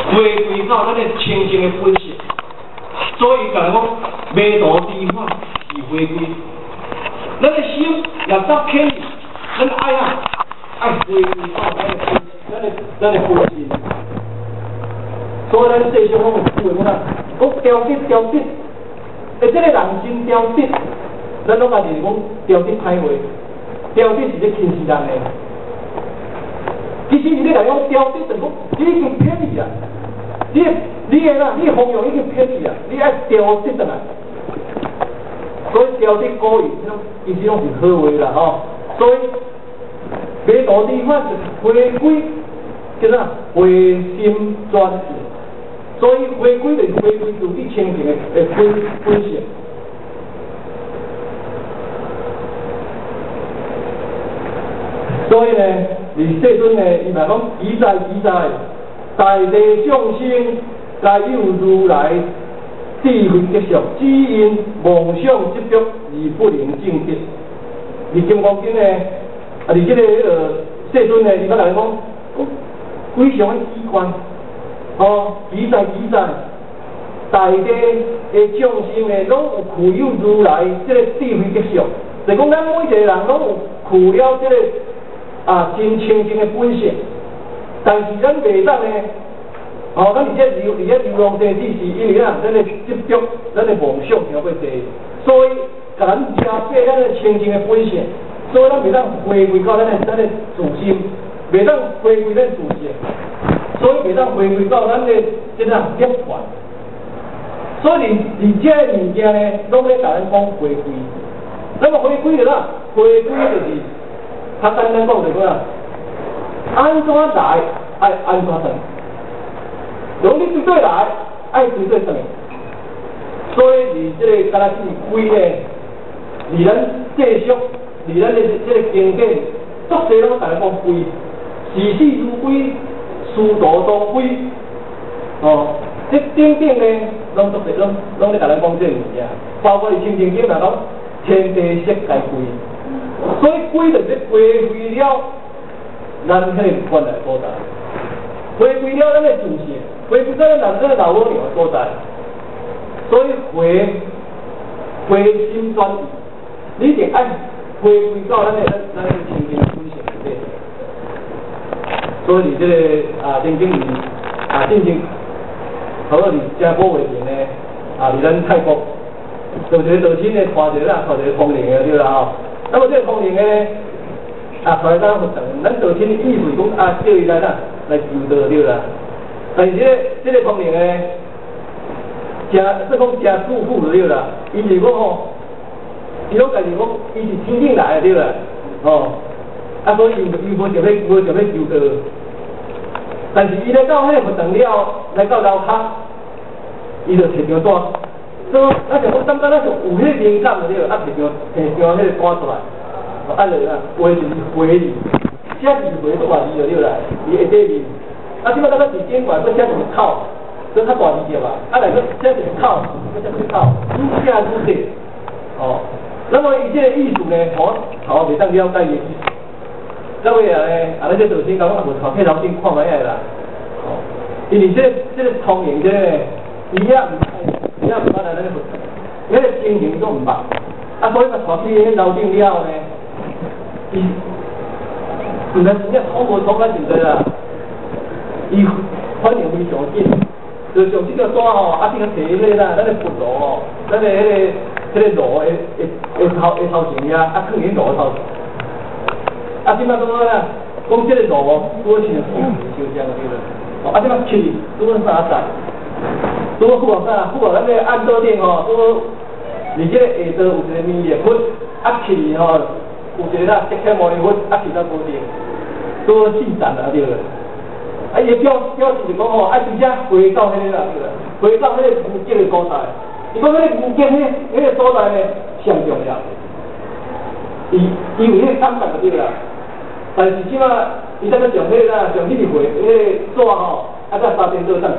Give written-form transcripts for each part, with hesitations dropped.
回归到咱的清净的本性。所以讲讲，迷途知返是回归。咱的心也走偏离，咱爱回归到咱的本性。所以咱世上讲有讲啥，讲调节，这个人心调节，咱拢家己讲调节歹话，调节是咧轻视人的。其实你来讲调节，就是讲你已经偏离啦，你的方向已经偏离啦，你爱调节转来。所以调节古语，其实拢是好话啦吼。所以迷途知返是回归，叫啥？回心转意。所以回归就是回归自己清净的本性。所以呢，而世尊呢，伊嘛讲自在，大地众生皆有如来智慧结束，只因妄想执着而不能证得。而金刚经呢，而这个世尊呢，伊捌来讲，非常的奇怪。自在，大家的众生呢，拢有具有如来这个智慧结束，就讲咱每一个人拢有具了这个真清净的本性，但是咱袂当呢，咱而且流浪生死是因为咱的执着，咱的妄想太过多，所以甲咱遮蔽咱的清净的本性，所以咱袂当回归到咱的自心，袂当回归咱自性。所以袂当回归到咱的即个涅槃，所以而这个物件呢，拢咧甲咱讲回归。那么回归就啦，回归就是较简单讲就是讲，安怎来爱安怎转，从你对对来爱对对转。所以而这个敢若是归呢，而咱继续，而咱的这个经典，足侪拢甲咱讲归，事事如归。殊途当归，这顶呢，拢足侪拢咧甲咱讲这物件，包括《清净经》来讲，天地色界归，所以归就是回归了咱迄个原来所在，回归了咱的自性，回归到咱老老娘的所在，所以回心转意，你一定爱回归到咱的清净本性里面。所以这个真正好像是正古话前呢，伫咱泰国做一个道亲呢，带一个通灵的对啦吼。那么这个通灵的呢，带咱活动，咱道亲的意思讲叫伊来求道对啦。但是这个通灵的呢，真舒服就对啦。伊是讲伊拢家己讲，伊是天顶来的对啦，所以伊无想要求道。但是伊来到迄个活动了，来到楼骹，伊就摕张单，所以咱就讲感觉咱就有迄个灵感了，摕张迄个单出来，就话就是回字，写字回都话字就对啦，伊下底面，即摆咱字典管佫写一个口，佫较大字着嘛，来佫写一个口，佫写一个口，愈写愈细，那么伊这个意思呢，头袂当了解伊的意思。各位咱这道亲讲，无朝配头先看卖啦，因为这个通灵这个，伊也毋捌来咱个，迄个经营都毋捌，所以把带去迄楼顶了呢，伊本来真正通无通咱真多啦，伊反应非常紧，就像这个单这个摕迄个咱个佛炉咱个迄个炉的头前呀，放喺炉头。即摆讲啦，讲这个路多是修这样对了。即摆去多啥载？多富豪啥？富豪咱个按桌顶多，而这个下桌有一个面的粉，去有一个啦，一克毛的粉，去到桌顶，多四层对了。伊个表示就讲直接回到迄个啦对了，回到迄个古迹的所在。伊讲迄个古迹迄个所在呢上重要，伊有迄个感觉就对啦。但是即摆，伊咱要上迄个啦，上迄个回，迄个纸再3点倒转，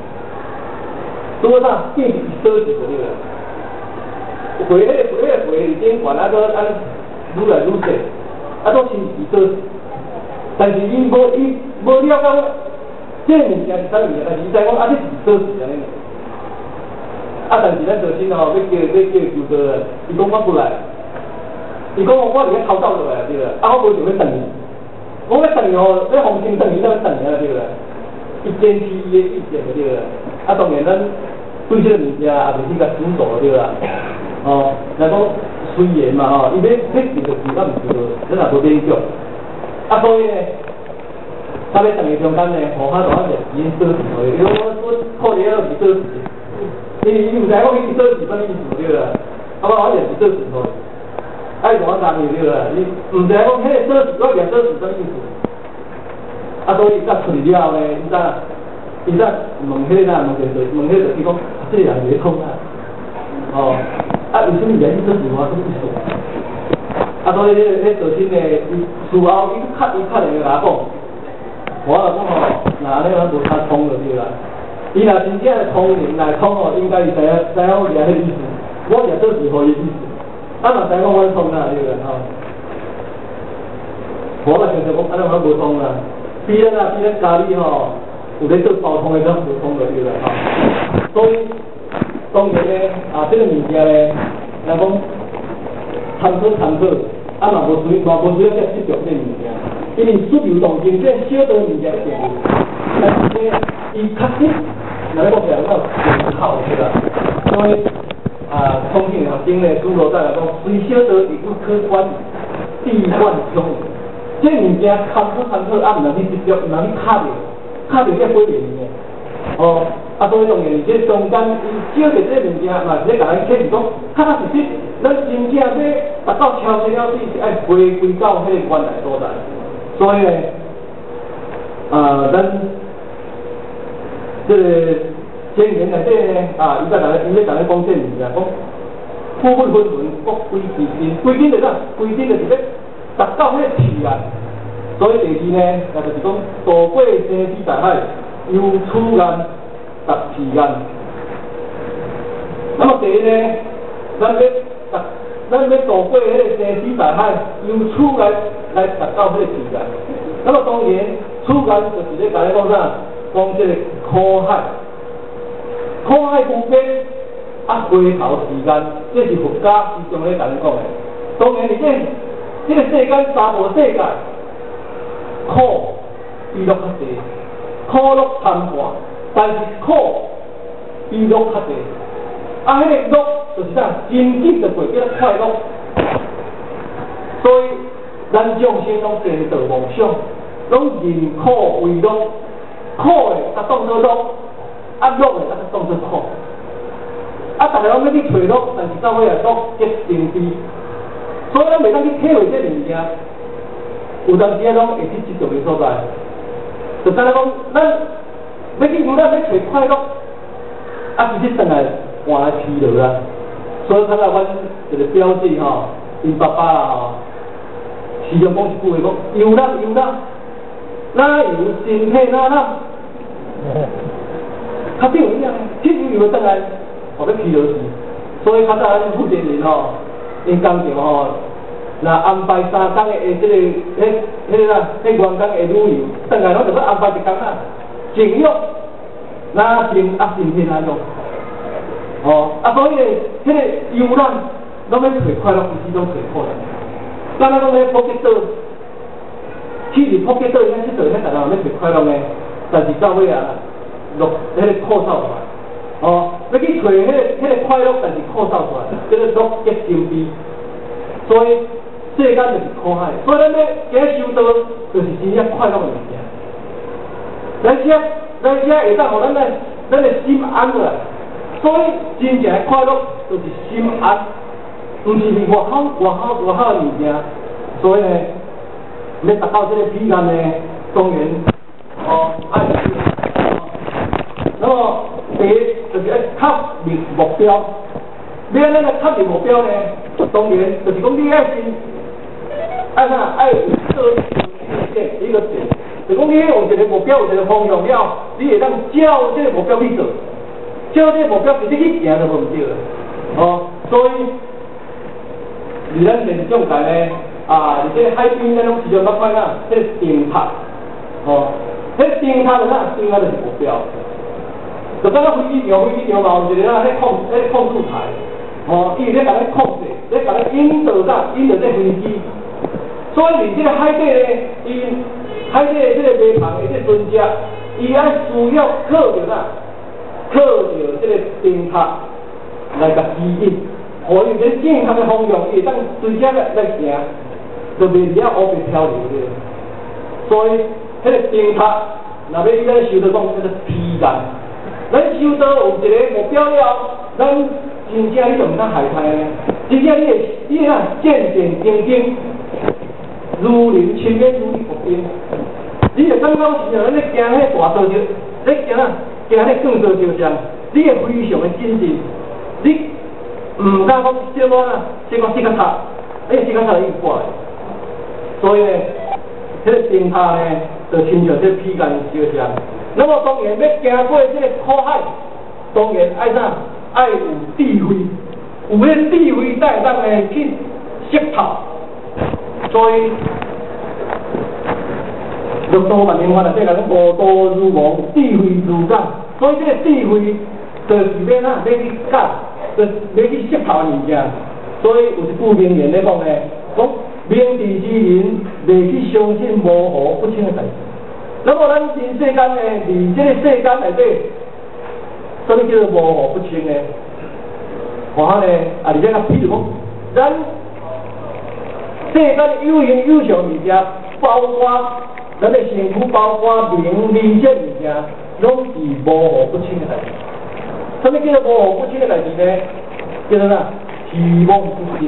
啥变是倒字就对啦。回迄个回里顶管都愈来愈细，都是倒，但是伊无了解这个物件是啥物件？但是伊知讲啊，这是做事安尼。啊，但是咱做先吼，要叫求做，伊讲我不来，伊讲我伫咧偷走落来对啦，啊我无想要等伊，我要等伊吼，要红星等伊，咱要等伊啊对啦，伊坚持伊的意见对啦，啊当然咱对这个物件也袂去甲遵守对啦，哦，来讲随缘嘛吼，伊要做就做，咱毋做，咱也无勉强，啊所以呢。他要等于中间呢，互较大只已经做事了，因为我靠了是做事，伊唔知我去做事啥物意思对啦，啊我就是做事咯，爱我讲你对啦，你唔知讲迄个做事我做事啥物意思，啊所以甲出去了后呢，伊才问迄个问迄个就是讲，这个人袂通啊，哦，啊为什么人去做事话什么意思？啊所以迄做新的，伊事后伊确定甲我讲。我就讲吼，那安尼咱无他通就对啦。伊若真正的通灵来通吼，应该是知影我掠迄意思，我掠做事互伊意思。啊，若知影讲我通啦，对啦吼。我嘛常常讲，安尼我无通啦。比咱家里吼有咧做包通的，咱无通就对啦吼。所以当然咧，啊，这个物件咧，来讲参考，啊，嘛无需要再执着这物件。因为水流动经这小道物件一定有，但是呢，伊确实，哪个讲到有效对啦，所以啊，通信学经呢，主罗在来讲，虽小道亦不可观，地万中。这物件参考，啊，唔能去执着，唔能去卡着这几年嘅，哦，啊，所以当然，这中间伊少着这物件嘛，是咧甲咱启示讲，确实实，咱真正要达到超生了是爱回归到迄个原来所在。所以呢，咱这个前言内底呢，伊在讲这物件，讲富贵分文，各归其心，归根就是啥？归根就是要达到迄个自然。所以第二呢，也就是讲渡过生死大海，由此岸达彼岸。那么第一呢，咱要渡过迄个生死大海，由此来达到迄个自然。那么当然，此岸就是咧甲你讲啥？讲这个苦海，苦海无边，啊回头是岸，这是佛家时常咧甲你讲的。当然，这个世间三无世界，苦悲乐较济，苦乐参半，但是苦悲乐较济。啊，迄个乐就是啥？真正就过叫快乐。所以，咱众生拢颠倒妄想，拢认苦为乐，苦的甲当作乐，啊乐的甲当作苦。啊，大家拢要去找乐，但是到尾啊乐结成悲。所以咱袂当去体会这物件。有当时啊，拢会去执着的所在，就敢若讲，咱要去咱要找快乐，啊，其实转来换来疲劳啊。所以看到阮一个表姐吼，因爸爸啦吼，时常讲一句话讲，游览，哪有身体哪览？较对有影，铁游转来，互要疲劳死。所以较早咱负责人吼，因工厂吼。那安排3天的迄个员工的旅游，转来拢就要安排一天啊，静养，哪静身体哪用？哦，所以迄个游览，拢要找快乐，其实拢找苦难。咱讲咧普吉岛，去日普吉岛，遐佚佗，遐大家要找快乐呢，但是到尾啊，落迄个苦走出来。哦，要去找迄个快乐，但是苦走出来，这个乐结成悲，所以。世间就是苦海，所以咱要行修道，就是真正快乐的物件。咱这会当互咱的心安落来，所以真正的快乐就是心安，毋是外口的物件。所以呢，要达到这个彼岸呢，当然爱那么第一就是要确立目标。要咱来确立目标呢，当然就是讲你要先。爱有一个点，就讲你有一个目标，有一个方向了，你会当照这个目标去做，照这个目标直接去行就无毋对了。哦，所以，而咱现实中间呢，而且海边咱拢时常捌看啊，这个灯塔，哦， 迄灯塔就是目标。就刚刚飞机场嘛，有一个控制台，哦，伊咧甲咱控制，咧甲咱引导这飞机。所以你这个海底咧，海底这个飞航的这船只，伊爱需要靠着这个灯塔来甲指引，互伊个正确的方向，伊会当随只来行，就袂了乌白漂流的。所以，迄个灯塔，若要伊咱修到讲叫做批干。咱修到有一个目标了，咱真正你就毋通害怕呢。真正你啊战战兢兢，如临亲眼如伏兵。你就感觉是啊，咱咧行迄大道上，咧行咧更道桥上，你会非常的谨慎。你毋敢讲小可啊，小可四脚踏，四脚踏伊挂的。所以呢，迄个灯塔呢，就亲像这披干烧像。那么当然要行过这个苦海，当然爱啥？爱有智慧，有迄智慧才会当呢去识透。所以，六度万年法内底讲无道如无，智慧如感。所以这个智慧就是要哪？要去感，就是要去识透物件。所以有一句名言咧讲呢，讲明智之人袂去相信模糊不清的代志。那么咱人世间呢，伫这个世间内底，什么叫做模糊不清呢？看下呢，而且譬如讲，咱世间有形有相物件，包括咱的身躯，包括名利这物件，拢是模糊不清的代志。什么叫做模糊不清的代志呢？叫做啥？虚妄不实。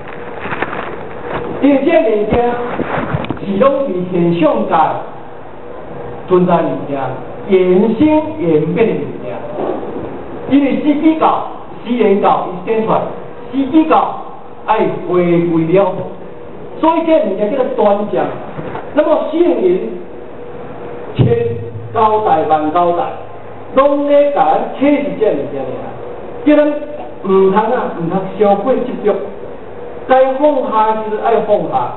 因为这物件是拢是现象界存在物件，原生原变的物件。因为时机到，时间到，伊显出来；时机到，爱回归了。所以这物件叫做短暂。那么圣人千交代万交代，拢咧甲咱启示这物件尔，叫咱毋通伤过执着，该放下就是爱放下。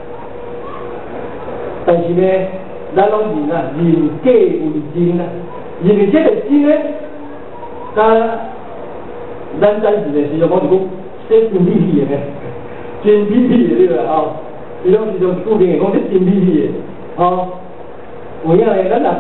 但是呢，咱拢人啊，人假为真啊，因为这个真呢，咱暂时的时候讲就讲，这真屁屁的呢，真屁屁的对啦吼，伊拢是从固定的讲这真屁屁的，吼，有影呢，咱若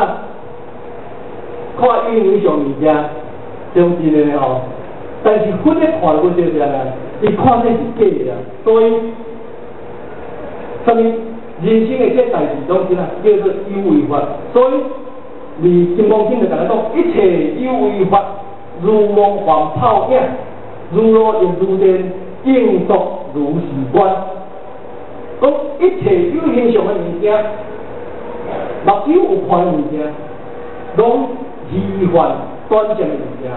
看有影上物件，中真的吼，但是分咧看过这样啊，伊看这是假的啊，所以，什么？人生的这代志拢是啊，叫做有为法。所以，你金刚经就甲咱讲，一切有为法，如梦幻泡影，如露亦如电，应作如是观。讲一切有形象的物件，目睭有看的物件，拢虚幻短暂的物件。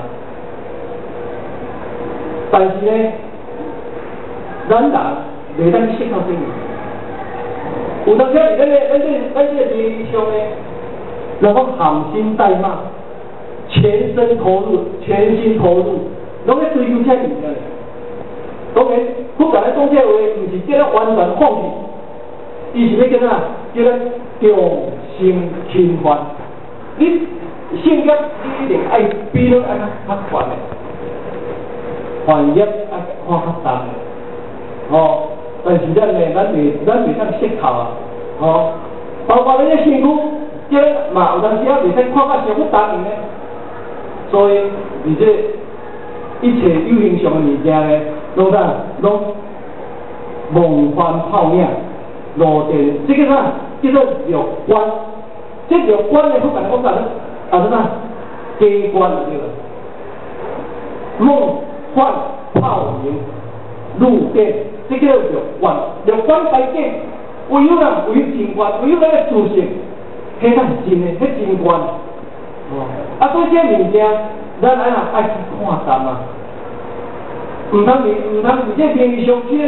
但是呢，咱人袂当识透这物件。有当时咱这个理想呢，然后含心带骂，全心投入，拢咧追求这物件。当然，不甲咱讲这话，毋是叫咱完全放弃，伊是要叫咱叫咱重心轻缓。你性格你一定爱比咱爱较悬的，反业爱看较重的，哦。但是咱呢，咱袂当识透啊，吼，包括咱个身躯，叫咱嘛有当时啊袂使看较伤不重呢。所以，而且一切有形上的物件呢，拢梦幻泡影，露电，这个啥叫做六观？这六观呢，不敢讲啥呢？啥？假观对了，梦幻泡影，露电。这叫六观，六观改变，唯有真观，唯有咱个自信，迄才是真的，迄真观。哦，所以这物件，咱爱去看淡啊，毋通为这名义上去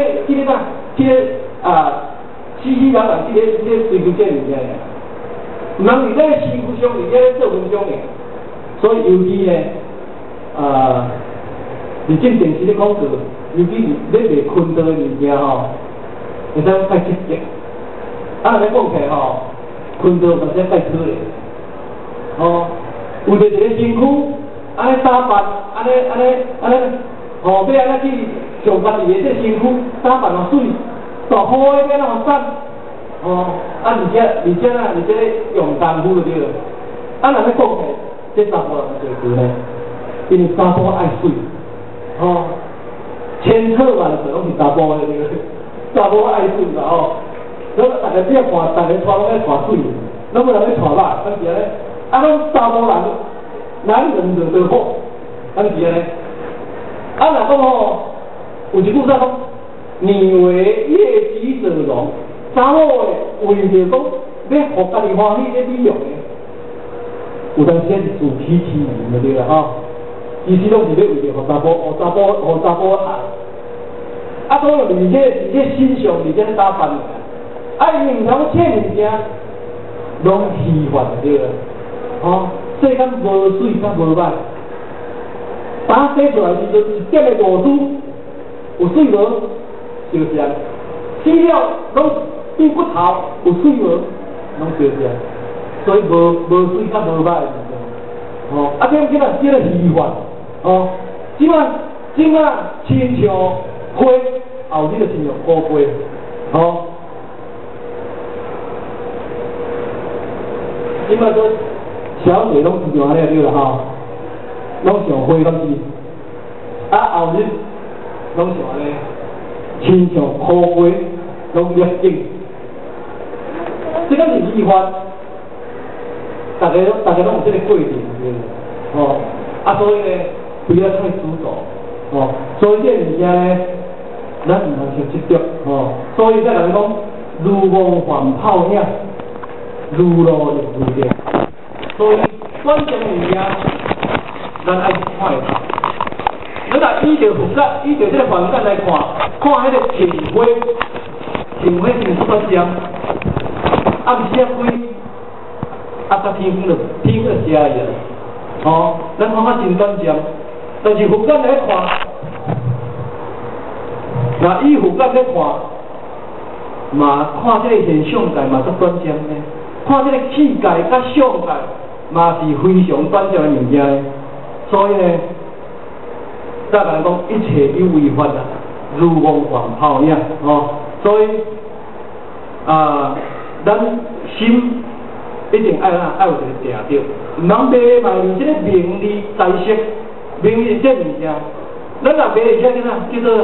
死老人去追求这物件的，毋通为这个身躯上为这做文章的。所以尤其呢，你进电视咧广告。尤其你袂困到的物件吼，会使较积极。咧讲起吼， 困到或者盖讨咧，哦，为着一个身躯，安尼打扮，安尼，哦，要安尼去上家己的这身躯打扮啊水，大好诶要哪瘦，哦，而且用功夫就对了，若要讲起，这查甫人就对呢，因为查甫爱水，哦，千错万错拢是查甫的对了，查甫爱水嘛哦。所以大家只要看，大家带拢爱看水，咱无人咧带肉，但是咧，拢查甫人，男人就得好，但是咧，若讲吼，有一句话讲，女为悦己者容，查某诶为着讲要互家己欢喜咧美容诶，有当时是自欺欺人就对啦吼，其实拢是要为着互查甫爱，所以而且欣赏，而且咧打扮。因为毋通切物件，拢虚幻对啦，吼，世间无水才无歹，打生出来是一点的露珠，有水无就香，死了拢变骨头，有水无拢就香，所以无水才无歹，吼，这个虚幻，吼，即摆亲像花，后日就亲像乌龟，吼。即摆说小姐拢是像安尼对啦吼，拢像花咁是，后日拢像安尼，亲像乌龟，拢灭顶。即个是虚幻，大家拢有这个过程对，吼，所以呢，不要太执着，吼，所以这物件呢，咱唔通太执着，吼，所以才人讲，如梦幻泡影。如露亦如电，所以关键物件，咱爱看会透。你若依着佛教，依着这个环境来看迄个青花是出关键，暗时啊开，到天就遮去，吼，咱看真关键。但是佛教来看，若依佛教来看，嘛看这个现象界嘛足关键呢。看这个气界甲相界，嘛是非常关键的物件呢。所以呢，再来讲，一切有为法啊，如梦幻泡影，吼。所以咱心一定爱有一个定着，唔通迷于这个名利财色，名利这物件，咱若迷于这个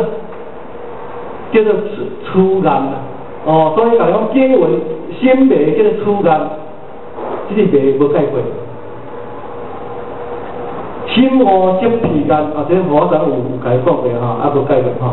叫做粗暗啦。哦，所以讲经文心迷叫做粗暗，这个迷无解决。心魔即疲倦，这我昨有解讲过哈，无解决哈。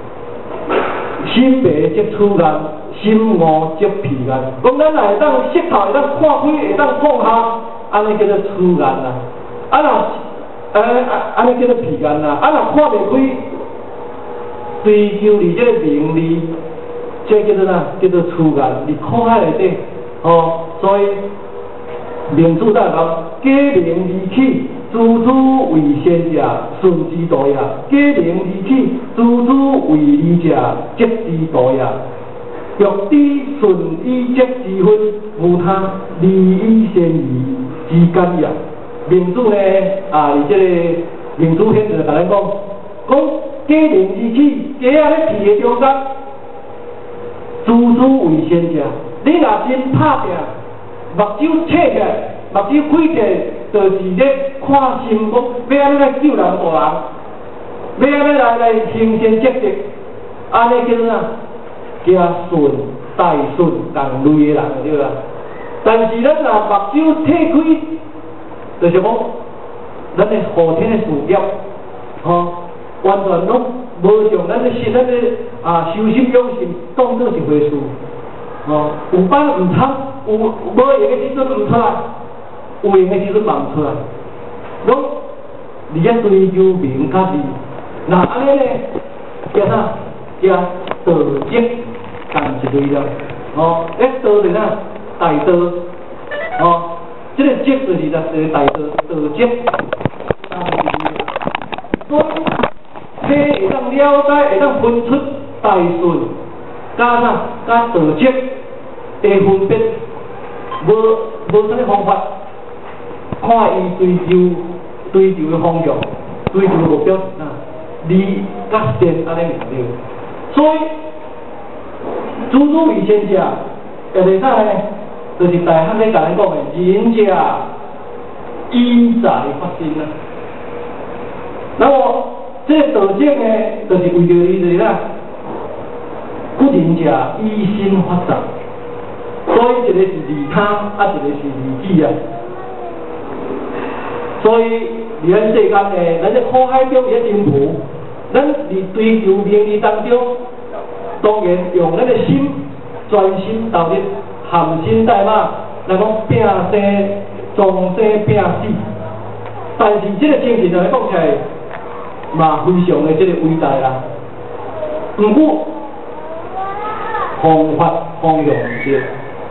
心迷即粗暗，心魔即疲倦。讲咱会当舌头会当看开，会当放下，安尼叫做粗暗啦。安尼叫做疲倦啦。若看袂开，追求你这个名利。这叫做哪？叫做粗暗，伫苦海内底，哦，所以明主在讲，假名离起，诸诸为先者，顺之道也；假名离起，诸诸为利者，急之道也。欲知顺与急之分，无他，利益先移之间也。明主呢，伫这个明主篇就甲咱讲，假名离起，假咧皮的中间。诸诸为先者，你若真拍拼，目睭切起来，目睭开起来，就是咧看心讲，要安尼来救人大人，要安尼来行善积德，安尼叫做哪？加顺带顺同类的人对啦。但是咱若目睭切开，就是讲咱的后天的事业，完全拢无像咱修心养性当做一回事，有班唔通，有无用的时阵唔出来，有用的时阵嘛唔出来，拢你咧追求名甲利，那安尼咧叫啥？叫道积同一类了，咧道是哪？大道，这个积就是大道积，所以。会当了解，会当分出大顺，加啥？加道积的分别， 无啥物方法，看伊追求的方向，追求的目标是啥？利甲善安尼两了。所以，诸如为先者，也会使呢，就是大汉咧甲咱讲的仁者因在发生啊。那么，这道证呢，就是为着伊就是啦，古仁者以身发展。所以一个是利他，一个是利己啊。所以，伫咱世间呢，咱这苦海中也真浮，咱伫追求名利当中，当然用咱的心专心投入，含心带马，来讲拼生、终生拼死。但是这个精神来讲起来，嘛非常的这个伟大啦。不过，方法方向唔对。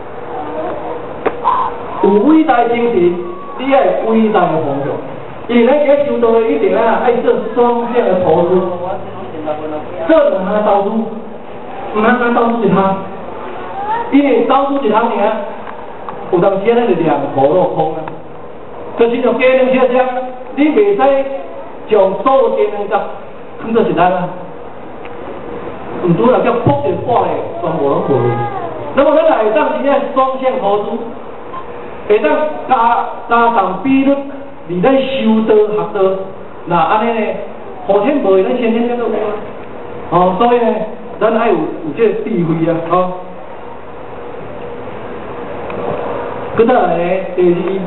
有伟大精神，你要有伟大的方向。因为咱今修道的一定爱做双向的投资，做两项投资，唔通单投资一项，因为投资一项尔，有当时咱就两头落空啊。就是像鸡卵车车，你袂使将所有鸡卵甲放做一单啊，唔拄了叫扑一半的全部拢赔。那么咱也会当真正双向投资。会当加重比率，伫咱修道学道，那安尼呢，后天无咱先天才都有啊。哦，所以呢，咱爱有这个智慧啊，吼。搁再来呢，第二，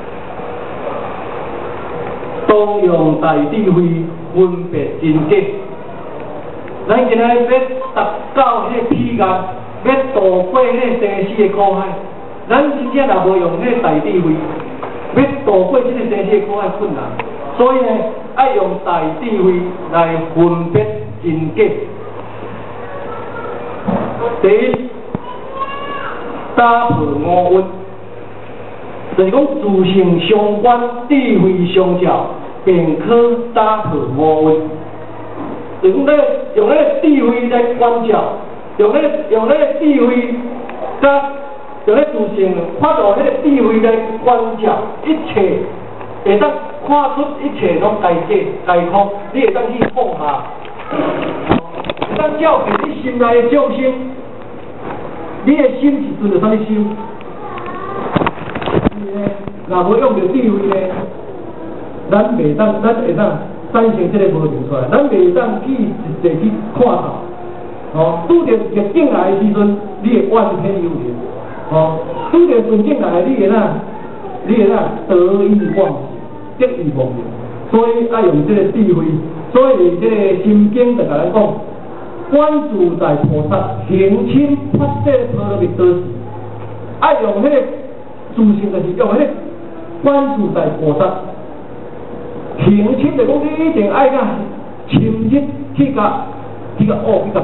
当用大智慧分别真假。咱今仔要达到迄个彼岸，要渡过迄个生死的苦海。咱真正若无用迄个大智慧，要度过这个生死的苦海困难，所以呢，爱用大智慧来分别真假。第一，打破五蕴，就是讲自性相关，智慧相照，便可打破五蕴。就是讲用那个智慧来关照，用那个智慧加。用咧自性发到迄个智慧来关照一切，会当看出一切拢该假该空，你会当去放下，会当照见你心内的众生，你的心是顺着啥物修？若无用着智慧呢，咱会当产生这个无明出来，咱袂当去直接去看透，哦，拄着逆境来的时阵，你会怨天尤人。哦，拄着顺境来，你会得意忘形，得意忘形，所以爱用这个智慧。所以这个心经就甲咱讲，观自在菩萨行深发射波罗蜜多时，爱用迄个自性，就是用迄个观自在菩萨行深，就讲你一定爱甲深入去甲去甲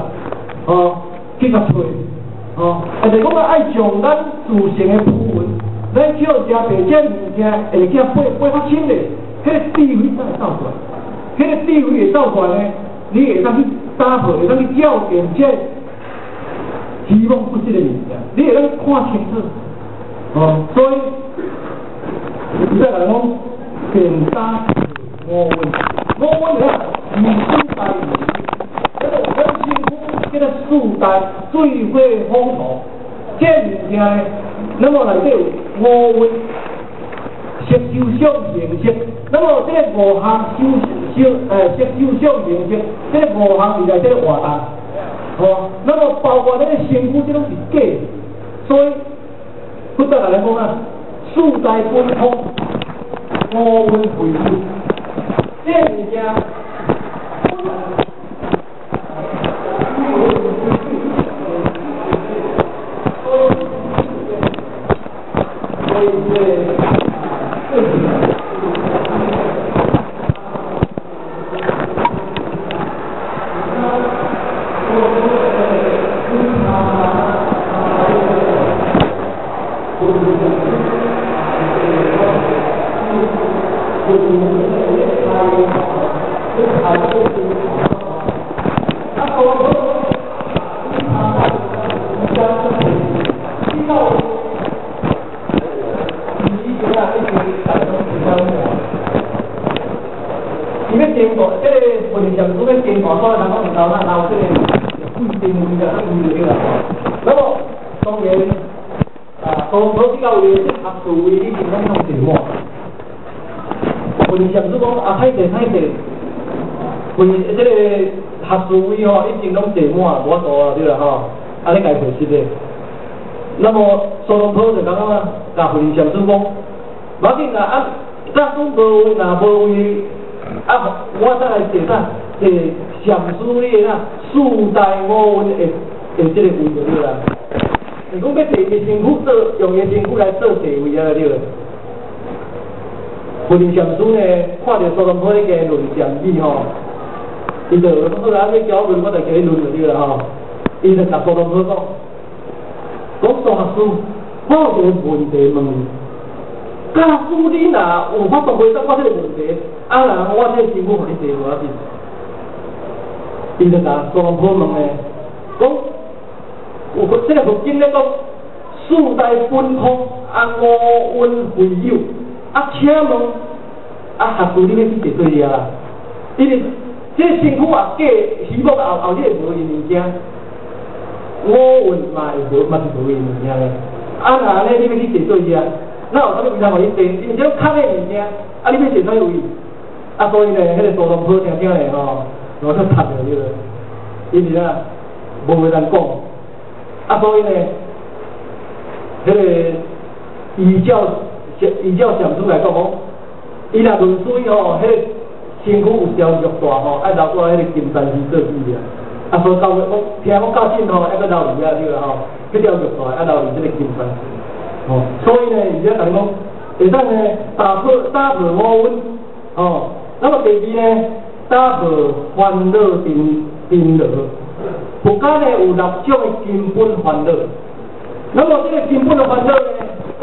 找。哦，就是讲爱将咱自性的部分，咱少食白这物件，会叫八发深嘞，迄个智慧才会走出来。迄个智慧会走出来呢，你会当去打破，会当去照见这希望不实的物件，你会当看清楚。哦，所以，现在来讲，便打五蕴啊，以身代语，咱辛苦。这个四大最会风土，这物件呢，那么内底有五蕴，色受想行识，那么这个五项色受想行识，这个五项是在这个活动，哦，那么包括这个身躯，这拢是假，所以不得来讲啊，四大分空，五蕴回归，这物件。 经过，这个佛林上主要经过所人讲有到那到这个贵定位的，那位了。那么当然所比较为学术为以前咱弄节目，佛林上主讲太济，为这个学术位吼，以前拢节目无法度对啦吼，你家回实的。那么苏东坡就讲啊，甲佛林上主讲，无要紧啦咱讲无位，若无位，我再来写啥？写上书里啦，四代五运的这个位就对啦。是讲要摕伊身躯做，用伊身躯来做地位啊，对啦。佛林上书呢，看到苏东坡迄个论上语吼，伊就好啦，要交论我就给伊论就对啦吼。伊就甲苏东坡讲苏学士，我有一个问题问你。假使你若有法度回答我这个问题，然后我这个身躯互你坐无要紧。伊就甲苏东坡问诶，讲有这个佛经咧讲四大本空，五蕴非有，请问学士你要去坐对啊？因为这身躯假，希望后日无因物件，五蕴嘛是无因物件咧。若咧你要去坐对啊？那有啥物位通互你坐？因为这种空的物件，你要坐啥位？所以呢，迄个苏东坡听咧吼，我都读着了，因为无话通讲。所以呢，迄个依照上主来讲，伊若论水吼，迄个身躯有条肉大吼，留在迄个金山寺做纪念。所以到我听讲较紧吼，还阁留伫对啦吼，迄条肉大留伫这个金山寺。所以呢，而家同你讲，会当呢打破五蕴，那么第二呢，打破烦恼颠倒。佛家呢有6种的根本烦恼，那么这个根本的烦恼呢，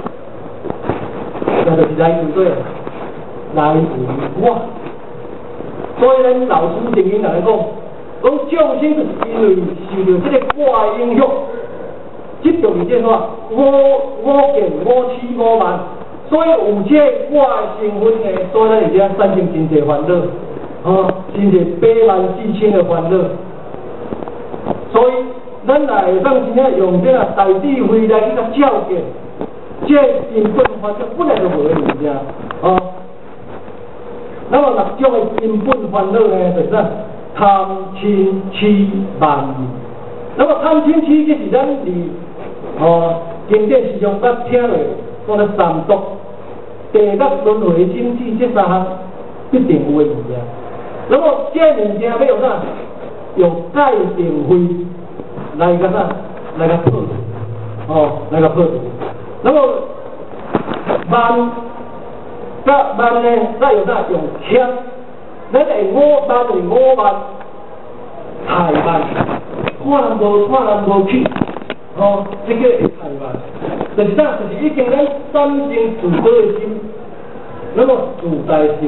就是来自对，来自我。所以咱老师曾经来讲，众生就是因为受到这个我的影响。执着于这啥？我见、我痴、我慢，所以有这我的身份呢，所以咱会这产生真侪烦恼，真侪百万至千的烦恼。所以咱也会当真正用这个大智慧来去照见，这根本烦恼本来就无的物件，那么6种的根本烦恼呢，就是啥？贪、嗔、痴、慢。那么贪、嗔、痴，这是咱经典时常捌听落，讲咧三毒、地狱、轮回、生死这3项必定有的物件。那么这物件要用啥？用戒定慧来个啥？来个破除，来个破除。那么慢呢？再用啥？用谦。咱会慢太慢，看人无去。这个会太慢，就是啥？就是已经咱产生自保的心，那么自在心，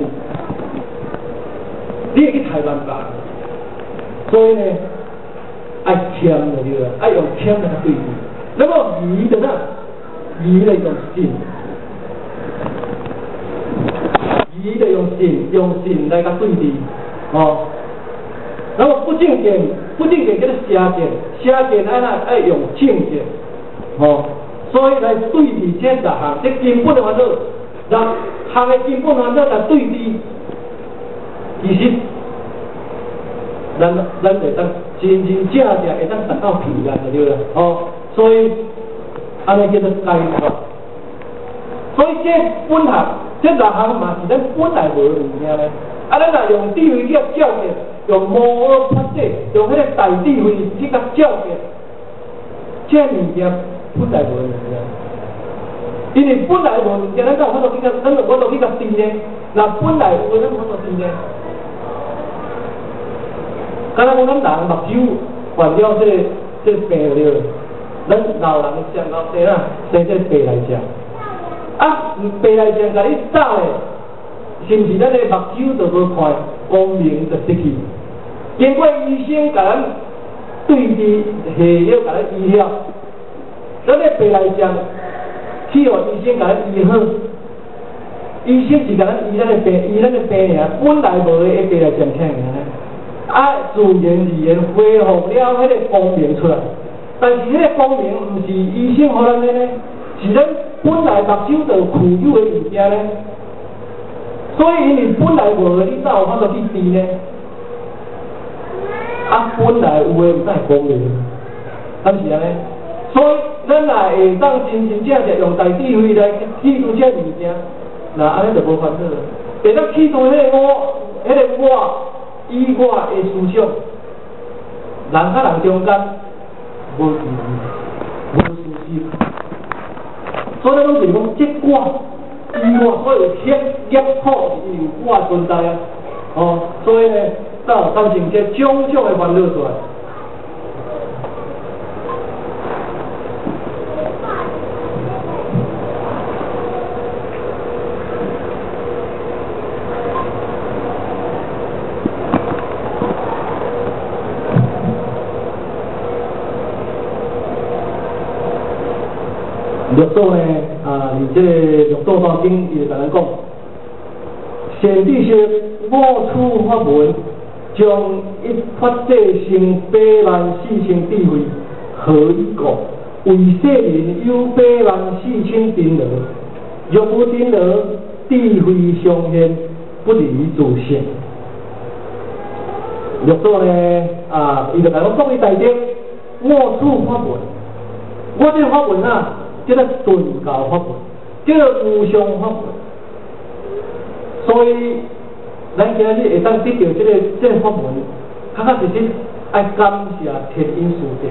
你会去太慢吧？所以呢，爱谦就对了，爱用谦来对治。那么义就啥？义来用信，义就用信来甲对治，那么不正见叫做邪见爱用正见，所以来对治这10项，这根本的烦恼，6项的根本烦恼来对治，其实咱会当真正会当达到平安的对啦，所以安尼叫做解脱。所以这本项这6项嘛是咱本来无的物件咧，咱若用智慧去照见。用无我发展，用迄个大智慧去甲照见，这物件本来无物件，因为本来无物件，咱有法度去甲，咱有法度去甲知呢？那本来有，咱有法度知呢？敢若讲咱人目睭患了这病了，咱老人上老生啊，生这病来食，病来食，甲你走咧，是毋是咱的目睭就无看，光明就失去？经过医生甲咱对治下药，甲咱医了，咱咧病来讲，去互医生甲咱医好， 医生是甲咱医咱的病尔，本来无的一病来减轻尔呢。啊，自然而然恢复了迄个功能出来。但是迄个功能毋是医生互咱的呢，是咱本来目睭就具有的物件呢。所以因为本来无的，你才有法度去治呢。啊，本来有的毋才会功能，敢是安尼？所以咱若会当真真正正用大智慧来去除这物件，那安尼就无烦恼了。会当去除迄个我以我的思想，人甲人中间无智慧，无思想。所以咱拢是讲这我以我，所以业苦是由我存在啊。哦，所以呢，才有产生这种种的烦恼出来。六祖呢，伫这个六祖当中，伊就甲咱讲，先知说我处法门，将一发制成84000智慧，何以故？为世人有84000珍罗，若无珍罗，智慧上现，不离自性。六祖呢，伊就甲咱讲伊大点，我处法门，我这法门啊。叫做顿教法门，叫做无上法门。所以，咱今日会当得到这个法门，确确实实爱感谢天因师者。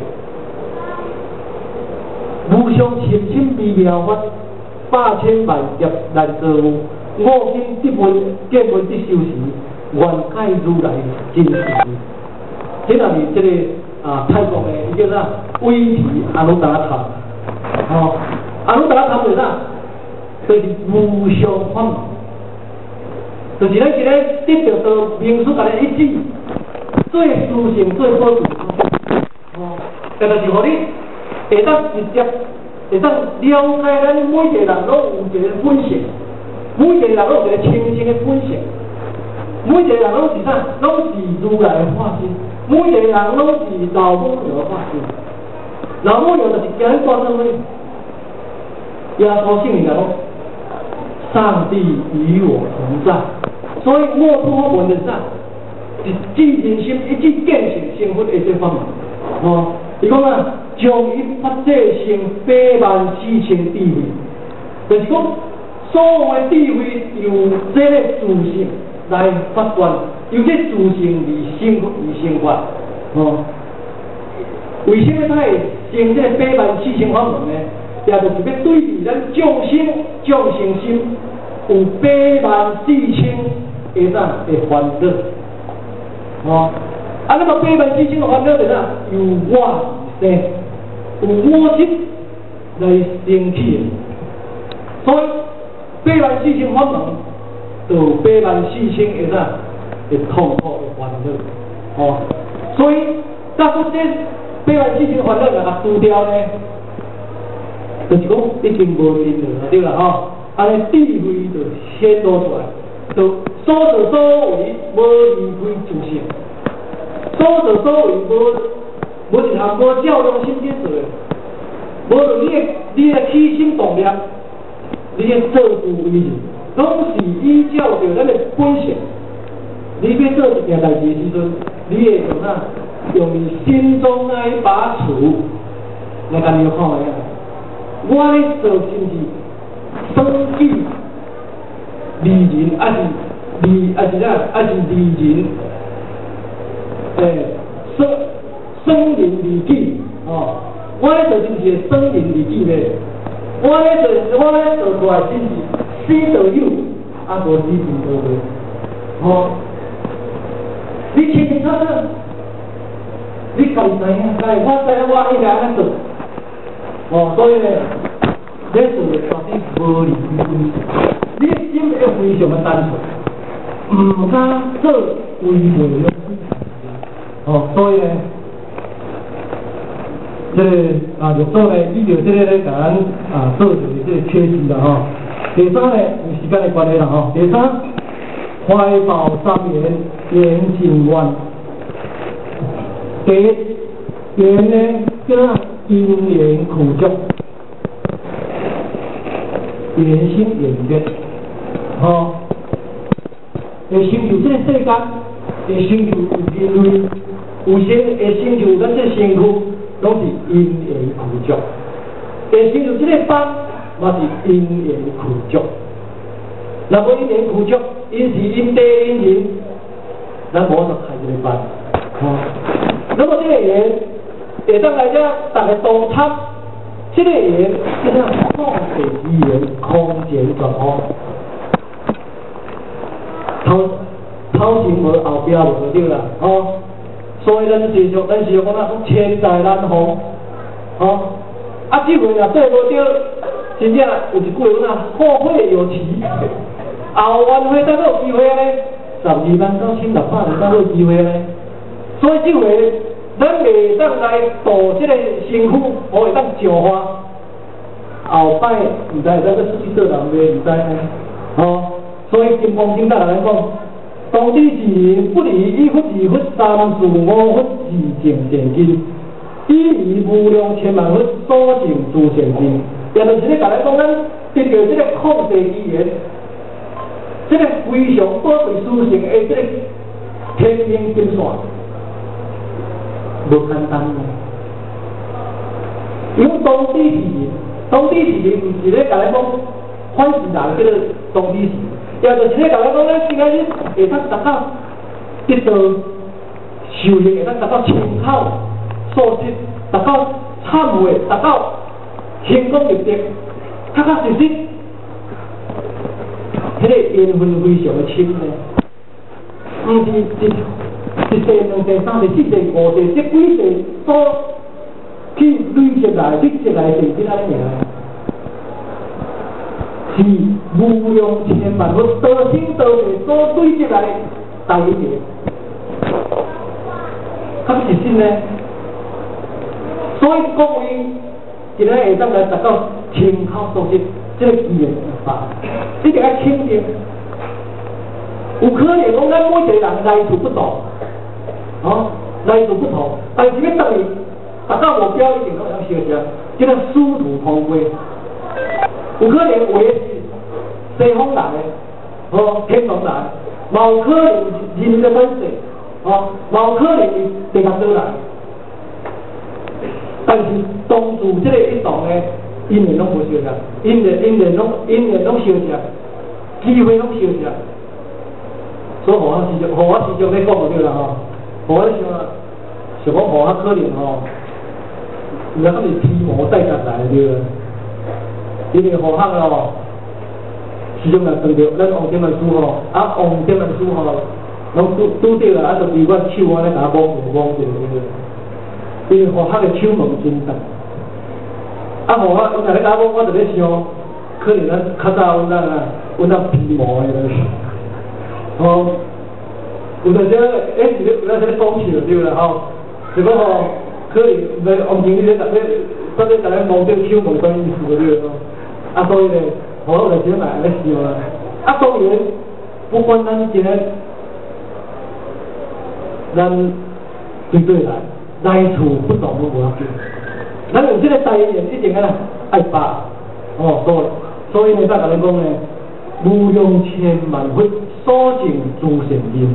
无上深深微妙法，8千万劫难造物。我今得闻见闻得修时，愿解如来真实。这若是这个泰国的伊叫啥？威提阿努达塔。哦，阿努达拉塔是啥？就是无上法门，就是咱今日得到到明书甲咱一指，最殊胜、最好处。哦，但就是互你会当直接会当了解咱每个人拢有一个本性，每个人拢有一个清净的本性，每个人拢是啥？拢是如来的化身，每个人拢是老母娘的化身。老母娘就是今日大社会，耶稣圣灵讲，上帝与我同在，所以我处法门就是啥？一指人心，一指见性成佛的这法门。哦，伊讲啊，将一发制成84000智慧，就是讲所有的智慧由这个自性来发愿，由这自性而生发。哦。为什么他会生这84000法门呢？也就是要对比咱众生心有84000个啥个烦恼，哦，那么84000个烦恼是啥？由我而生，有我执来生起的，所以84000法门，就84000个啥个痛苦的烦恼，哦，所以假如这84000烦恼若甲除掉呢，就是讲已经无真了，对啦吼。安尼智慧就显露出来，就所作所为无离开自性，所作所为无一项无照中心点做的，无论你的起心动念，你的做事为人，拢是依照着咱的本性。你要做一件代志的时阵，你会用啥？用你心中那一把尺来甲你看下，我咧做是毋是生计利人，还是利人？生人利己哦。我咧做是毋是生人利己咧？我咧做出来是毋是死就有，啊无死就无咧？哦，你清清楚楚。你敢知影？但是我知影，我应该安怎做？哦，所以呢，要做的绝对无离开本性。你的心要非常的单纯，唔敢做违背了。哦，所以呢，这个六祖呢，依照这个咧，甲咱做一个这个缺失啦吼。 第三呢，时间的关系啦吼。第三，怀抱3年，言情愿。第一，言呢叫做因缘苦足，言心言月，吼，会成就这个世间，会成就人类，有些会成就咱这身躯，拢是因缘苦足。会成就这个班，嘛是因缘苦足。若无因缘苦足，因是因地因人，咱无就开这个班，吼。那么这个缘，会当来遮大家同参，这个缘叫做旷世之缘，空前绝后。头前无后壁无对啦，吼。所以咱时常讲啊，千载难逢，吼。啊，这回若对无着，真正有一句话啊，后会有期，后援会才有机会咧，12万到1600年才有机会咧。所以这回咱袂当来度这个身躯，我会当上花。后摆毋知会当去出去做人袂，毋知呢。吼，所以金光经大来讲，当知是不离一佛二佛三事五佛自净善根。以离无量千万佛所成诸善根，也就是咧，甲咱讲，咱得到这个旷世之缘，这个非常宝贵殊胜的这个天命金线，无简单嘅。因为当知是毋是咧，甲咱讲反是人叫做当知是，也就是咧，甲咱讲，咱今仔日会当达到得到受益，会当达到参考。素质达到忏悔，达到成功入职，确确实实，迄个缘分非常的深呢。毋是一世、2世、3世、4世、5世，这几世所去累积来、积来成这安尼尔，是无量千万佛多生多世所堆积来大一点，确实是呢。所以各位，今仔会当来达到参考素质，这个机缘法，你定要清定。有可能讲咱每一个人来处不同，哦，来处不同，但是要等于达到目标一定要相相，叫做殊途同归。有可能有的是西方来的，哦，天龙来，嘛有可能人的本事，哦，嘛有可能地球岛来。但是当初这个一动呢，因缘拢无相像，因缘拢相像，机会拢相像，所以互我时常咧讲就对啦吼，互我想讲互我可能吼，有影是天魔带甲来对啦，因为互我咯，时常来碰着咱王点文书吼，啊王点文书吼，拢拄着啦，啊就比我手安尼甲我摸着对啦。因为互我的手毛真重，啊，互我因若咧甲我就咧想，可能咱较早阮那皮毛的，吼，有阵时有咱咧讲笑对啦吼，就讲吼，可能袂往前你咧甲咱摸着手毛关意思对咯，啊，所以咧，互我有阵时来咧想啦，啊，当然不管咱今日咱对对来。来处不同都无要紧，咱有这个大缘一定爱把，哦，所以呢，咱甲咱讲呢，无量千万佛所成诸善根，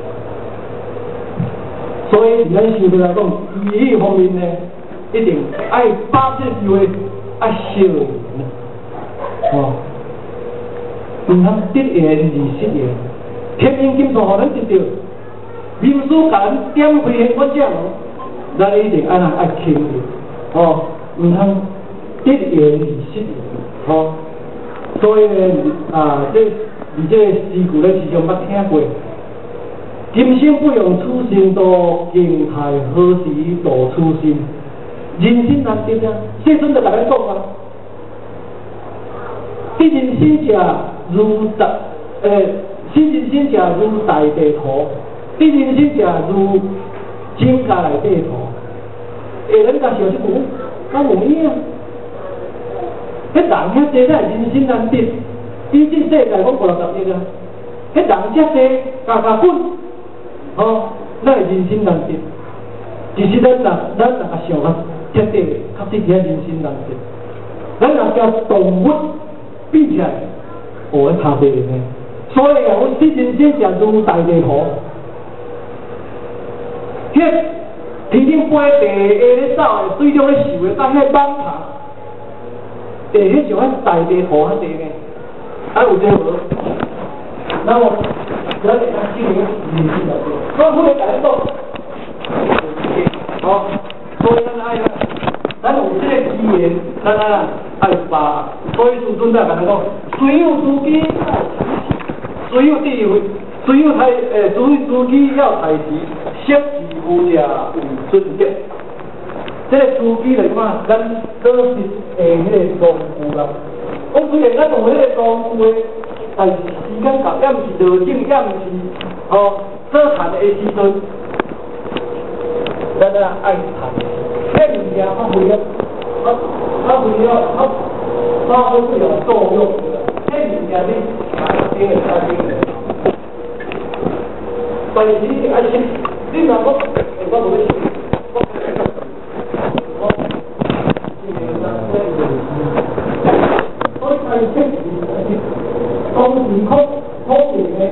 所以咱想要来讲，意义方面呢，一定爱把这个机会爱惜了，哦，唔通得缘而失缘，天命金锁互咱得到，秘书甲咱点开现我讲。咱一定爱轻的，哦，唔通得缘而失缘，哦，所以呢，而这诗句咧时常捌听过，今生不用此生度，境态何时度此生？人生难得啊！世尊就甲咱讲啊，一人生者如人生者如大地图，一人生者如井家内底土，下人家想一句，敢有影？迄人遐济，咱人生难得， 以前世界讲50亿啊，迄人遮济，加滚，吼，咱会人心难得。其实咱若想较彻底，确实伫人心难得。咱若交动物比起来，有差别呢。所以啊，阮对人生是如大地图。迄天顶飞地下咧走的，水中咧游的，甲迄网塔，迄像咱大地图遐地呢。啊，有这无？那么，咱会当进行人生来做。我不会甲你讲，哦，所以咱爱咱有这个机缘，咱爱把，所以师尊才甲咱讲，虽有资机要抬起，虽有地位，虽有资机要抬起，惜其无价为尊德。这个资机来看，咱都是迄个功夫啦。讲虽然咱有迄个功夫的，但是时间到，也毋是道正，也毋是做谈的时阵，咱爱谈。这物件它为了发挥不了作用，这物件你听会较听的。但是你爱信，你若讲，我无咧信，所以爱信当时空明的，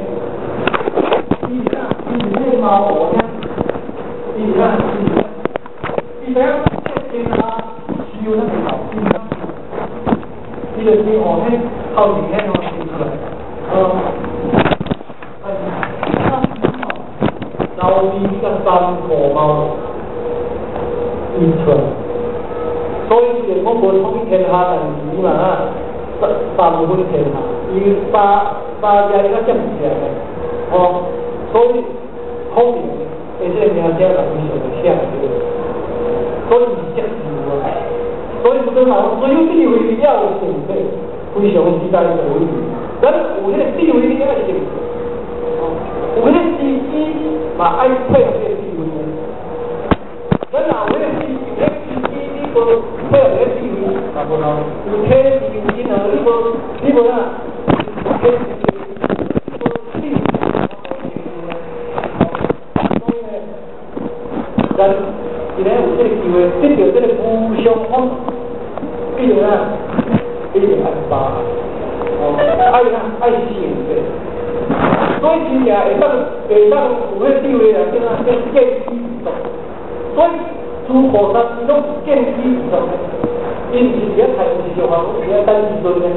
伊那猫我呢，伊怎样？天啊，需要那个老天啊，伊就天河迄透明迄个天出来，老天个山河猫印出来，所以虽然我无统一天下，但是嘛三分天下，伊八家伊较接唔起来的，所以透明的这个名声人伊上会响的。所以是接受啊，所以不是讲所有地位你要有准备，非常时代的位置，咱有迄个地位你要准备，有迄个时机嘛爱配合这个地位，咱若有迄个时机你无配合这个地位，那无能有体地位呢，你无啊，体地位，所以呢，咱。现在有这个机会，得到这个无相方，必定爱发，爱行的。所以真正会当有迄地位啊，叫见机而动。所以诸菩萨伊拢是见机而动的，因是伫遐开悟是法，是遐等时阵的。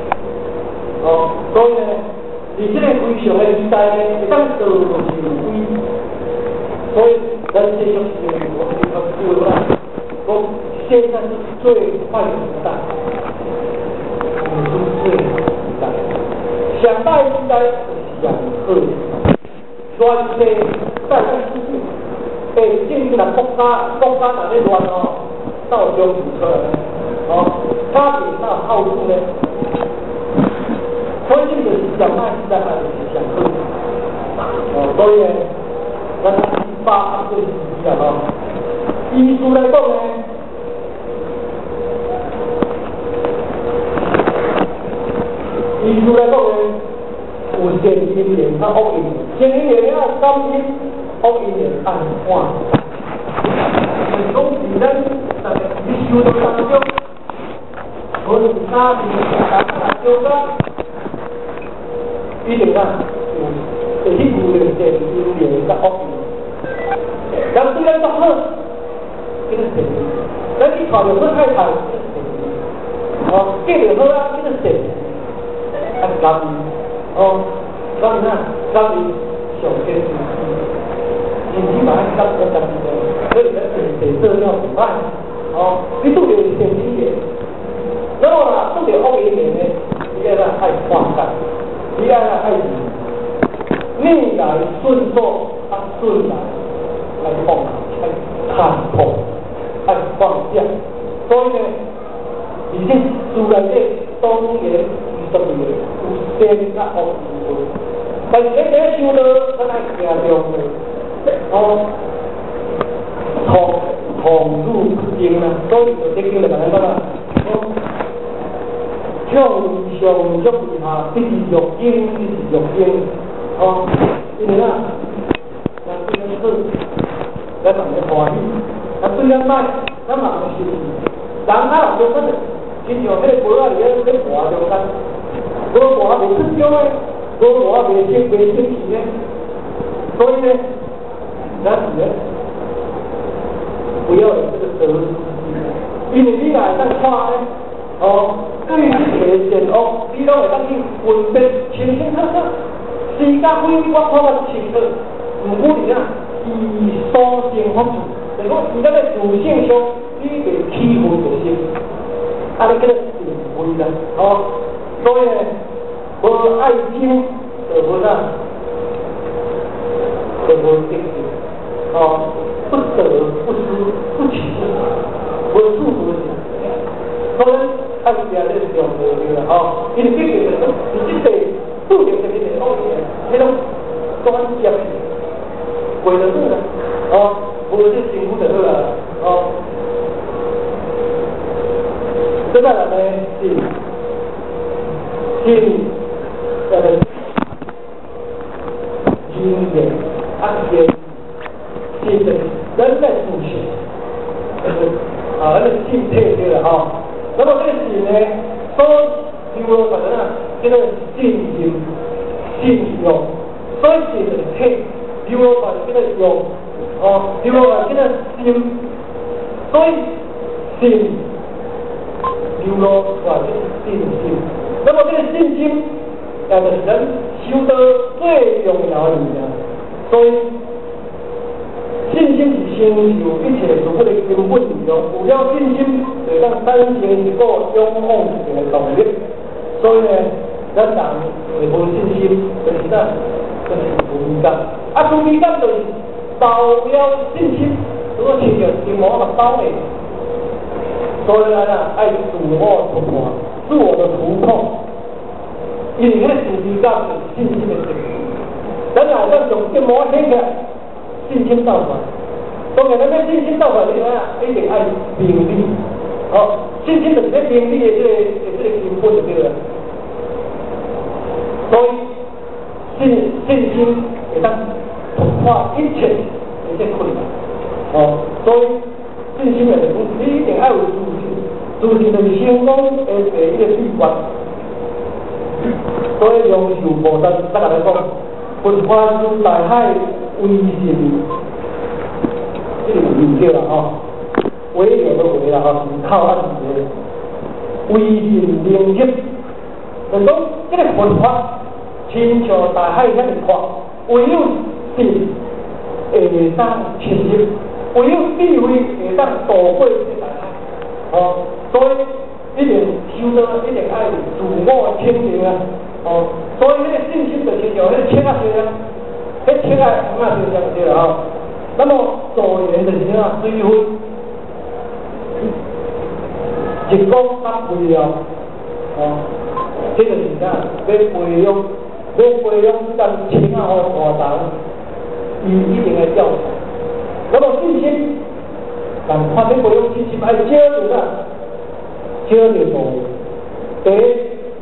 所以呢，伫这个非常的时代呢，会当道就是非。所以咱这种事情，我们就啦，说现在是最快的时代，是最好的时代。上代时代是上好的时代，乱世再再失去，政治啦国家哪咧乱到中出来差别那好处呢？所以这个是上代时代还是上好的，所以呢，咱。八对时啊！艺术来讲呢，有善因缘，较恶因缘。善因缘要感恩，恶因缘按换。是讲是咱日修道当中，无论家庭、修家，一定会去有良善因缘甲恶因缘。但虽然说好，这个善，咱去讨论好太太，这个善，嫁着好啊，这个善，啊感恩，感恩上天主，因此嘛爱感恩感恩，所以咱善做了不歹，你拄着善因缘，那么啦拄着恶因缘呢，你爱爱化解，你爱逆来顺受，顺来。来放爱看破，爱放下，所以呢，而且自然界当然20个有善甲恶之分，但是咧修道，咱爱行中的，同入不惊啊，所以就这经就讲啦，修向上足以下，这是育婴，这是育婴，哦，因为啊，咱对咱好，咱人个欢喜，咱对咱歹，咱人生气，人啊就说，亲像迄个婆仔伫咧磨中间，无磨袂出招诶，无磨袂生气诶，所以呢，咱是咧不要有这个得失，因为你若会当看咧。哦，对于这个善恶，你拢会当去分辨清清楚楚，是甲非我看得清楚。唔过你啊，以所见方处，就讲你在个自性上，你袂欺负着心，啊，你叫做智慧啦，哦，所以呢，无爱心就无啥，就无德行，哦，不得不失，不取无处不行，所以。啊，是啊，这是上无对啦，吼，因为毕竟是即个注定是一个东西，迄种专业，为了好啦，哦，无这辛苦就好啦，哦，再来呢是心，经验啊心的人在主性，那个心态对了哈。那么这个心呢，所丢了反正啊，叫做信心、信用，所以心的体丢了反正叫做用，哦，丢了反正叫做心，所以心丢了反正信心。那么这个信心，就是人修得最重要的物件，所以。信心是成就一切事物的根本力量，有了信心，就当产生一个勇往直前的动力。所以呢，咱人会无信心，就是啥？就是自卑感。啊，自卑感就是少了信心，如果亲像心魔目包的。所以啊，爱自我突破，自我的突破。因为迄个自卑感是信心的成就。咱若要从心魔起来。信心造反，当然咱要信心造反，你啊一定爱名利，哦，信心就是咧名利的这个根本就对了。所以信心会当突破一切困难，哦，所以信心就是讲，你一定爱有自信，自信就是成功的第一个秘诀。所以梁寿菩萨咱来讲，佛法如大海。微信，这个有对了哈，唯有的唯了哈，是靠暗字的。微信灵验，就讲这个佛法，亲像大海遐尼宽，唯有信会当深入，唯有智慧会当渡过这大海。哦，所以一定修得一定爱自我清净啊。哦，所以那个信心就亲像那个切啊切啊。迄切啊，那就这样对了哈。那么做人就是啥？水分，一讲三培了，哦，这就是啥？要培养这间青啊和大肠，伊一定会调查。那么信心，但看你培养信心，爱少着啥？少着做，第一，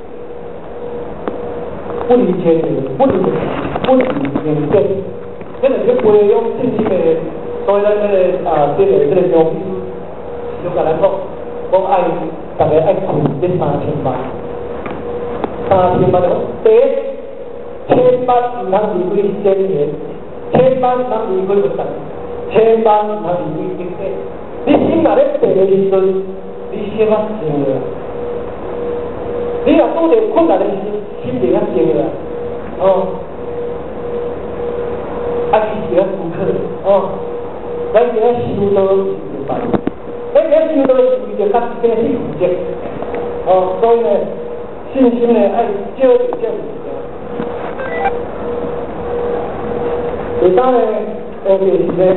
不离千年，不离认真，这个是培养信心的，所以咱这个这个杨秘书就甲咱讲，讲爱大家爱存这3000万，3000万就讲第一，1000万唔通离开1000年，1000万唔通离开10年，1000万唔通离开经济。你心若咧白的时阵，你先啊静了。你若拄着困难的时，心就较静了，哦。啊，是要顾客哦，咱就要修道是明白，咱要修道是为着较真去负责，哦，所以呢，信心呢爱少着这物件。第三呢，就是呢，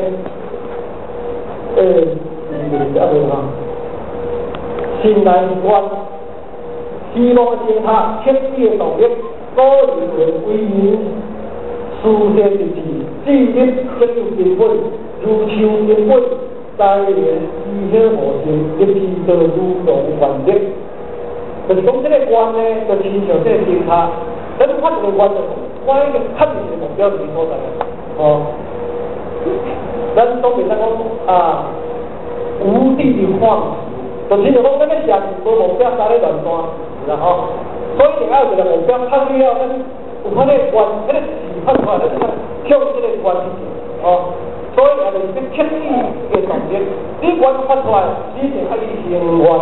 哈，心内观，希望心他天地动力，鼓励为民。事先之事，自立则有根本，如求根本，再言依晓无性，一气得如同原则。 就是讲这个愿呢，就亲像这个灯塔，咱发一个愿就我一个确定一个目标是所在的，哦，咱总袂使讲啊无地的放肆，就亲像讲咱咧想无目标，啥咧乱转，是啦吼，所以要有一个目标，拍了，咱有法咧愿，迄个字拍出来，咱向这个愿去行，哦。所以啊，就是要刻意嘅重点，你愿发出来，你就爱去行愿。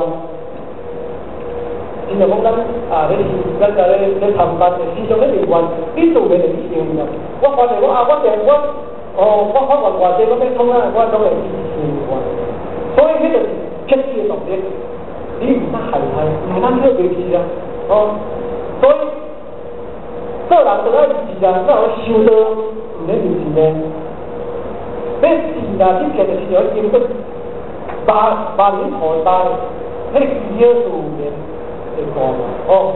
真正讲咱啊，咱个咧参班嘅，时常咧念愿，你做嘅就去行愿。我发现我我发愿偌济，我要创啊，我总会去行愿。所以迄就是刻意嘅重点，你唔得害怕，唔通去维持啊，哦。所以个人就爱自然，哪有修道唔咧维持呢？你自然你其實是有經過百年河大，迄個幾少數年嘅講哦。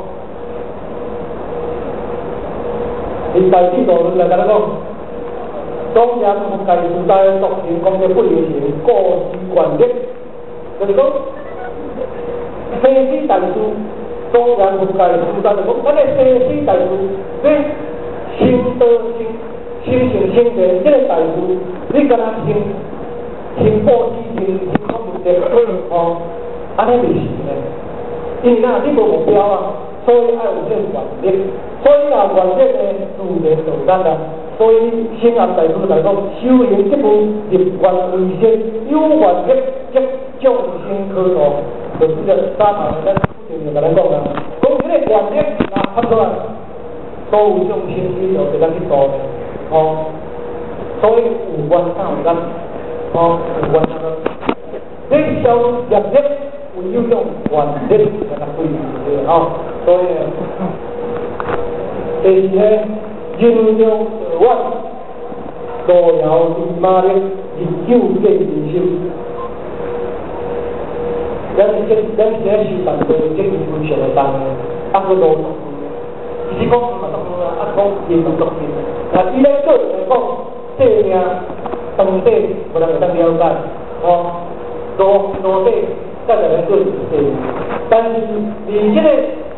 現代指導論嚟甲咱講，中央覆蓋時代獨行工作不流行，過時權力，就是講生死大事，中央覆蓋時代就講，咱嘅生死大事，你心道心。心性清淨，這個大事，你敢若行布施、行福德，哦，安尼就是呢。因為哪，你無目標啊，所以愛有這個願力，所以若願力呢，自然就簡單。所以心暗大師來講，修行這部立願為先，有願力即眾生可度，就是這三行咱就甲咱講啦。講這個願力若發出來，所有眾生你就會咱去度的。哦，所以有願才有咱，哦，有願那個，你消業力唯有用願力來甲對治哦，所以第二呢，人中自願，路遙知馬力，日久見人心。咱是修辦的這個非常的重，啊個路，是講嘛講啊講人獨特。啊，伊咧個人來講，這命當底無人會當了解，哦，路底才會來做事。但是離這個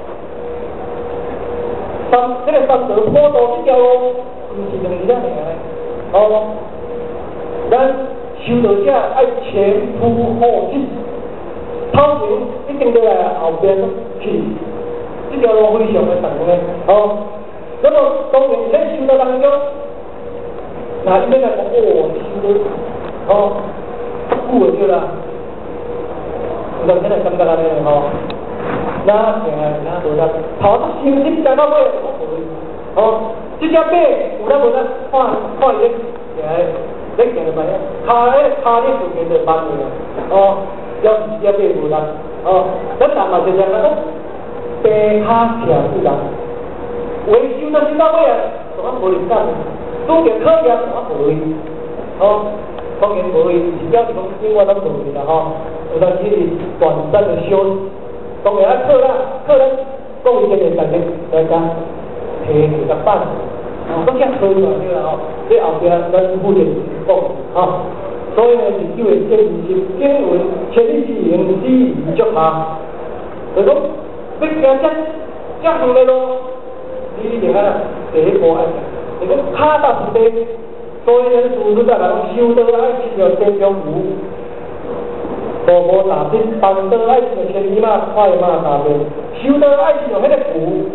三德坡道這條路，唔是兩樣嘅，哦，咱修道者愛前仆後繼，頭前一定要來後邊去，這條路非常的重要，哦。那麼當然喺修道當中，嗱呢邊係講修道，哦，不久就啦，就現在感覺啦咧，哦，那做得頭都心心在到尾，哦，這隻馬有得無得看伊咧行嚟辦咧，腳咧就變做慢嘅，哦，要隻馬無得，哦，咱南嘛就係講白腳徛不人。維修到到尾啊，仲無靈感，拄着考驗仲無靈，哦，當然無靈是表示講另外都無靈啦，吼，有當時是短暫的休息，當然考咱講伊這個大家提個辦，哦，咁樣考出來了吼，這後邊咱負責講，吼，所以呢是叫人堅持經文，千里之行，之餘足下，就講要行這長的路。你一定啊，第一步愛，你講腳踏實地，所以咱自在人修道愛親像天中牛，步步踏實，辦道愛親像千里馬，快馬加鞭，修道愛親像迄個牛，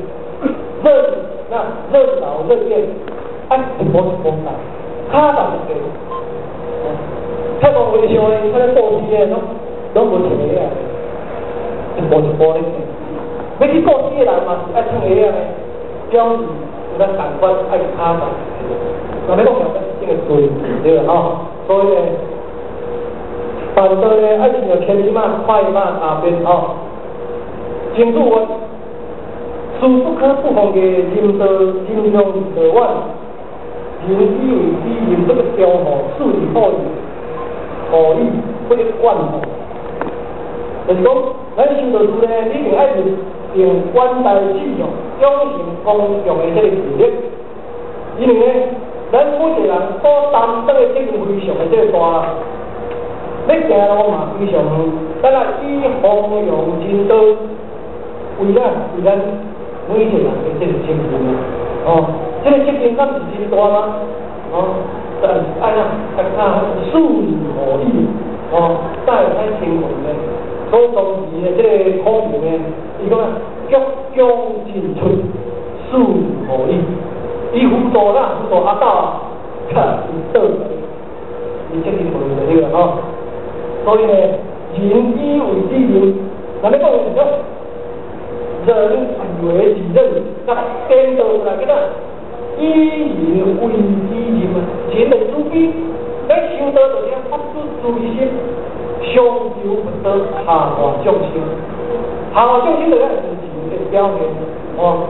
任勞任怨，愛一步一步來，腳踏實地。太講為像咧，佢咧布施咧，攏無停個啊，一步一步咧行。要去布施個人嘛是愛停個啊。表示有咱感官愛卡嘛，那要講講這個對，對啦吼，所以呢，辦道呢愛親像千里馬、快馬加鞭吼，真主我殊不可不妨嘅人道人中自願，人以為之人這個中吼，事是好意不得慣吼，就是講咱修道士呢，你定愛用關大志向。養成公用的這個自力，因為呢，咱每個人所擔當的責任非常的這個大，要行路嘛非常，咱來以弘揚真道， 为咱每一个人的这个责任哦，这个责任敢是真大吗？哦，但是按照大家恕我意哦，带来天文呢，所当时的这个考评呢，伊讲啊，鞠躬尽瘁，恕我意，伊辅导啦，辅导阿斗啊，看倒来，伊这个就对了哦。所以呢，人以为己任，咱们讲是讲。人以为己任，那颠倒过来个呐，以人为己任啊，人的自卑，咱想到就是发自自心，上求不得，下化众生，下化众生就是人的表现哦。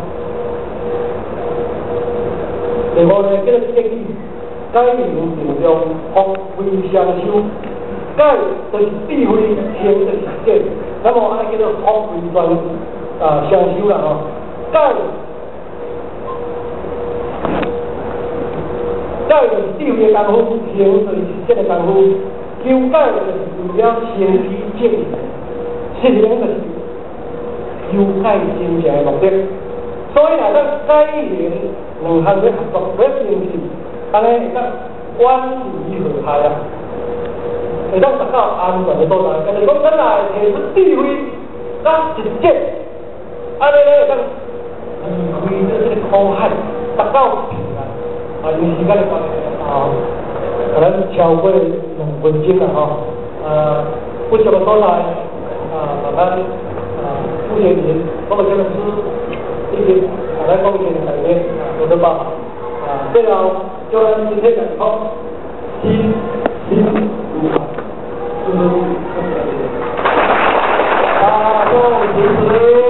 另外呢，这个建议，改名定中，福慧双修，改就是智慧，行就是见，那么安尼叫做福慧双双修啦吼，改就是智慧的功夫，行就是实践的功夫，修改就是为了身体正义，实行就是修改真正的目的。所以啊，咱改名两项要合作，要成事，安尼会当管理和谐啊，会当达到安全的所在。就是讲，咱来提出智慧，咱实践。安尼咧，咱离开这个苦海，达到平安。啊，因为时间的关系啊，可能超过2分钟啦吼。不少的所在慢慢傅学林，包括这个师一直来贡献改变有的吧。最后叫咱今天讲好，心如海，大众行之。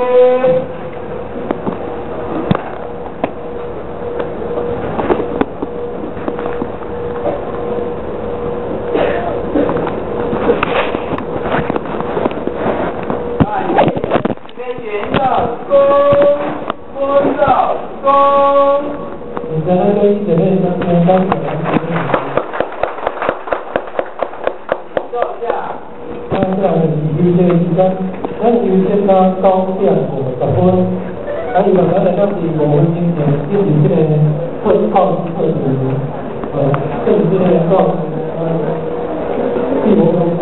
高点50分，咱原来来到是5分钟前，就是这个会考试测试，这是这个告第5分。